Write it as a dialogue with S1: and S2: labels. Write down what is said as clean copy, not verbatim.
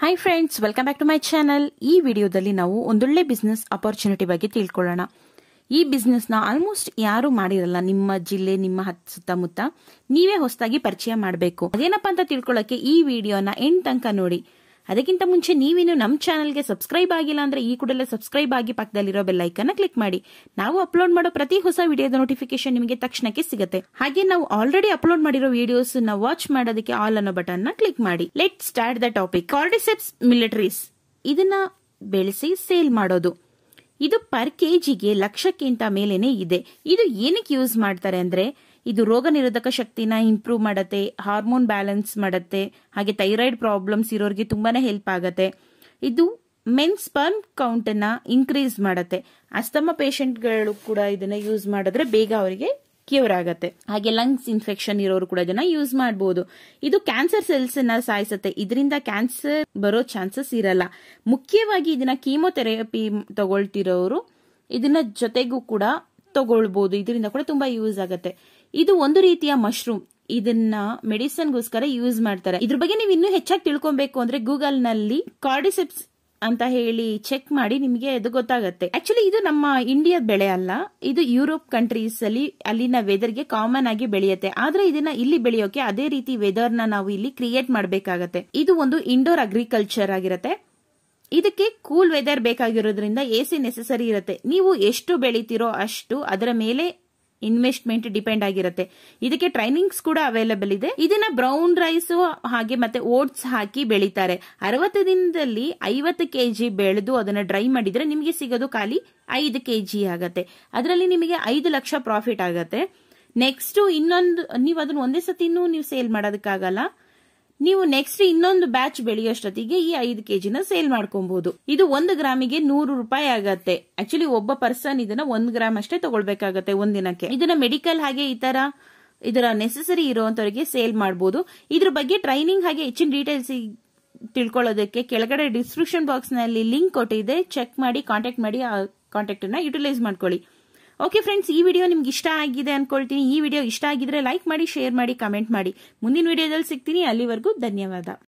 S1: Hi friends, welcome back to my channel. ಈ ವಿಡಿಯೋದಲ್ಲಿ ನಾವು ಒಂದೊಳ್ಳೆ ಬಿಸ್ನೆಸ್ ಅಪರ್ಚುನಿಟಿ ಬಗ್ಗೆ ತಿಳ್ಕೊಳ್ಳೋಣ. ಈ ಬಿಸ್ನೆಸ್ ನ ಆಲ್ಮೋಸ್ಟ್ ಯಾರು ಮಾಡಿರಲ್ಲ. ನಿಮ್ಮ ಜಿಲ್ಲೆ, ನಿಮ್ಮ ಸುತ್ತಮುತ್ತ ನೀವೇ ಹೊಸದಾಗಿ ಪರಿಚಯ ಮಾಡಬೇಕು. ಅದೇನಪ್ಪ ಅಂತ ತಿಳ್ಕೊಳ್ಳೋಕೆ ಈ ವಿಡಿಯೋನ ಎಂಡ್ ತನಕ ನೋಡಿ. ಅದಕ್ಕಿಂತ ಮುಂಚೆ ನೀವೇನು ನಮ್ಮ ಚಾನಲ್ಗೆ ಸಬ್ಸ್ಕ್ರೈಬ್ ಆಗಿಲ್ಲ ಅಂದ್ರೆ ಈ ಕೂಡಲೇ ಸಬ್ಸ್ಕ್ರೈಬ್ ಆಗಿ ಪಕ್ಕದಲ್ಲಿರೋ ಬೆಲ್ ಐಕನ್ ಕ್ಲಿಕ್ ಮಾಡಿ. ನಾವು ಅಪ್ಲೋಡ್ ಮಾಡೋ ಪ್ರತಿ ಹೊಸ ವಿಡಿಯೋದ ನೋಟಿಫಿಕೇಶನ್ ನಿಮಗೆ ತಕ್ಷಣಕ್ಕೆ ಸಿಗುತ್ತೆ. ಹಾಗೆ ನಾವು ಆಲ್ರೆಡಿ ಅಪ್ಲೋಡ್ ಮಾಡಿರೋ ವಿಡಿಯೋಸ್ ನ ವಾಚ್ ಮಾಡೋದಕ್ಕೆ ಆಲ್ ಅನ್ನೋ ಬಟನ್ ನ ಕ್ಲಿಕ್ ಮಾಡಿ. Let start the topic. Cordyceps militaris ಇದನ್ನ ಬೆಳೆಸಿ ಸೇಲ್ ಮಾಡೋದು. ಇದು ಪರ್ ಕೆಜಿಗೆ ಲಕ್ಷಕ್ಕಿಂತ ಮೇಲೇನೆ ಇದೆ. ಇದು ಏನಕ್ಕೆ ಯೂಸ್ ಮಾಡ್ತಾರೆ ಅಂದ್ರೆ, ಇದು ರೋಗ ನಿರೋಧಕ ಶಕ್ತಿನ ಇಂಪ್ರೂವ್ ಮಾಡತ್ತೆ, ಹಾರ್ಮೋನ್ ಬ್ಯಾಲೆನ್ಸ್ ಮಾಡತ್ತೆ, ಹಾಗೆ ಥೈರಾಯ್ಡ್ ಪ್ರಾಬ್ಲಮ್ಸ್ ಇರೋರಿಗೆ ತುಂಬಾನೇ ಹೆಲ್ಪ್ ಆಗತ್ತೆ. ಇದು ಮೆನ್ ಸ್ಪರ್ಮ್ ಕೌಂಟ್ ನ ಇನ್ಕ್ರೀಸ್ ಮಾಡತ್ತೆ. ಅಸ್ತಮಾ ಪೇಷಂಟ್ಗಳು ಕೂಡ ಇದನ್ನ ಯೂಸ್ ಮಾಡಿದ್ರೆ ಬೇಗ ಅವರಿಗೆ ಕ್ಯೂರ್ ಆಗತ್ತೆ. ಹಾಗೆ ಲಂಗ್ಸ್ ಇನ್ಫೆಕ್ಷನ್ ಇರೋರು ಕೂಡ ಇದನ್ನ ಯೂಸ್ ಮಾಡಬಹುದು. ಇದು ಕ್ಯಾನ್ಸರ್ ಸೆಲ್ಸ್ ನ ಸಾಯಿಸುತ್ತೆ. ಇದರಿಂದ ಕ್ಯಾನ್ಸರ್ ಬರೋ ಚಾನ್ಸಸ್ ಇರಲ್ಲ. ಮುಖ್ಯವಾಗಿ ಇದನ್ನ ಕೀಮೋಥೆರಪಿ ತಗೊಳ್ತಿರೋರು ಇದನ್ನ ಜೊತೆಗೂ ಕೂಡ ತಗೊಳ್ಬಹುದು. ಇದರಿಂದ ಕೂಡ ತುಂಬಾ ಯೂಸ್ ಆಗತ್ತೆ. ಇದು ಒಂದು ರೀತಿಯ ಮಶ್ರೂಮ್. ಇದನ್ನ ಮೆಡಿಸಿನ್ಗೋಸ್ಕರ ಯೂಸ್ ಮಾಡ್ತಾರೆ. ಇದ್ರ ಬಗ್ಗೆ ನೀವು ಇನ್ನೂ ಹೆಚ್ಚಾಗಿ ತಿಳ್ಕೊಬೇಕು ಅಂದ್ರೆ ಗೂಗಲ್ ನಲ್ಲಿ ಕಾರ್ಡಿಸೆಪ್ಸ್ ಅಂತ ಹೇಳಿ ಚೆಕ್ ಮಾಡಿ, ನಿಮಗೆ ಅದು ಗೊತ್ತಾಗತ್ತೆ. ಆಕ್ಚುಲಿ ಇದು ನಮ್ಮ ಇಂಡಿಯಾದ ಬೆಳೆ ಅಲ್ಲ. ಇದು ಯುರೋಪ್ ಕಂಟ್ರೀಸ್ ಅಲ್ಲಿ ಅಲ್ಲಿನ ವೆದರ್ ಗೆ ಕಾಮನ್ ಆಗಿ ಬೆಳೆಯುತ್ತೆ. ಆದ್ರೆ ಇದನ್ನ ಇಲ್ಲಿ ಬೆಳೆಯೋಕೆ ಅದೇ ರೀತಿ ವೆದರ್ ನ ನಾವು ಇಲ್ಲಿ ಕ್ರಿಯೇಟ್ ಮಾಡಬೇಕಾಗತ್ತೆ. ಇದು ಒಂದು ಇಂಡೋರ್ ಅಗ್ರಿಕಲ್ಚರ್ ಆಗಿರತ್ತೆ. ಇದಕ್ಕೆ ಕೂಲ್ ವೆದರ್ ಬೇಕಾಗಿರೋದ್ರಿಂದ ಎಸಿ ನೆಸೆಸರಿ ಇರುತ್ತೆ. ನೀವು ಎಷ್ಟು ಬೆಳಿತೀರೋ ಅಷ್ಟು ಅದರ ಮೇಲೆ ಇನ್ವೆಸ್ಟ್ಮೆಂಟ್ ಡಿಪೆಂಡ್ ಆಗಿರುತ್ತೆ. ಇದಕ್ಕೆ ಟ್ರೈನಿಂಗ್ಸ್ ಕೂಡ ಅವೈಲೇಬಲ್ ಇದೆ. ಇದನ್ನ ಬ್ರೌನ್ ರೈಸ್ ಹಾಗೆ ಮತ್ತೆ ಓಟ್ಸ್ ಹಾಕಿ ಬೆಳಿತಾರೆ. 60 ದಿನದಲ್ಲಿ 50 ಕೆಜಿ ಬೆಳೆದು ಅದನ್ನ ಡ್ರೈ ಮಾಡಿದ್ರೆ ನಿಮಗೆ ಸಿಗೋದು ಖಾಲಿ 5 ಕೆಜಿ ಆಗತ್ತೆ. ಅದರಲ್ಲಿ ನಿಮಗೆ 5 ಲಕ್ಷ ಪ್ರಾಫಿಟ್ ಆಗತ್ತೆ. ನೆಕ್ಸ್ಟ್ ನೀವು ಅದನ್ನ ಒಂದೇ ಸತಿನೂ ನೀವು ಸೇಲ್ ಮಾಡೋದಕ್ಕಾಗಲ್ಲ. ನೀವು ನೆಕ್ಸ್ಟ್ ಇನ್ನೊಂದು ಬ್ಯಾಚ್ ಬೆಳೆಯೋಷ್ಟೊತ್ತಿಗೆ ಈ 5 ಕೆಜಿನ ಸೇಲ್ ಮಾಡ್ಕೊಬಹುದು. ಇದು 1 ಗ್ರಾಮಿಗೆ 100 ರೂಪಾಯಿ ಆಗತ್ತೆ. ಆಕ್ಚುಲಿ ಒಬ್ಬ ಪರ್ಸನ್ ಇದನ್ನ 1 ಗ್ರಾಮ್ ಅಷ್ಟೇ ತಗೊಳ್ಬೇಕಾಗತ್ತೆ ಒಂದಿನಕ್ಕೆ. ಇದನ್ನ ಮೆಡಿಕಲ್ ಹಾಗೆ ಈ ತರ ಇದರ ನೆಸೆಸರಿ ಇರುವಂತವರಿಗೆ ಸೇಲ್ ಮಾಡಬಹುದು. ಇದ್ರ ಬಗ್ಗೆ ಟ್ರೈನಿಂಗ್ ಹಾಗೆ ಹೆಚ್ಚಿನ ಡೀಟೇಲ್ಸ್ ತಿಳ್ಕೊಳ್ಳೋದಕ್ಕೆ ಕೆಳಗಡೆ ಡಿಸ್ಕ್ರಿಪ್ಷನ್ ಬಾಕ್ಸ್ ನಲ್ಲಿ ಲಿಂಕ್ ಕೊಟ್ಟಿದೆ. ಚೆಕ್ ಮಾಡಿ, ಕಾಂಟ್ಯಾಕ್ಟ್ ಮಾಡಿ, ಆ ಕಾಂಟ್ಯಾಕ್ಟ್ ಅನ್ನ ಯುಟಿಲೈಸ್ ಮಾಡ್ಕೊಳ್ಳಿ. ಓಕೆ ಫ್ರೆಂಡ್ಸ್, ಈ ವಿಡಿಯೋ ನಿಮ್ಗೆ ಇಷ್ಟ ಆಗಿದೆ ಅನ್ಕೊಳ್ತೀನಿ. ಈ ವಿಡಿಯೋ ಇಷ್ಟ ಆಗಿದ್ರೆ ಲೈಕ್ ಮಾಡಿ, ಶೇರ್ ಮಾಡಿ, ಕಮೆಂಟ್ ಮಾಡಿ. ಮುಂದಿನ ವಿಡಿಯೋದಲ್ಲಿ ಸಿಗ್ತೀನಿ. ಅಲ್ಲಿವರೆಗೂ ಧನ್ಯವಾದ.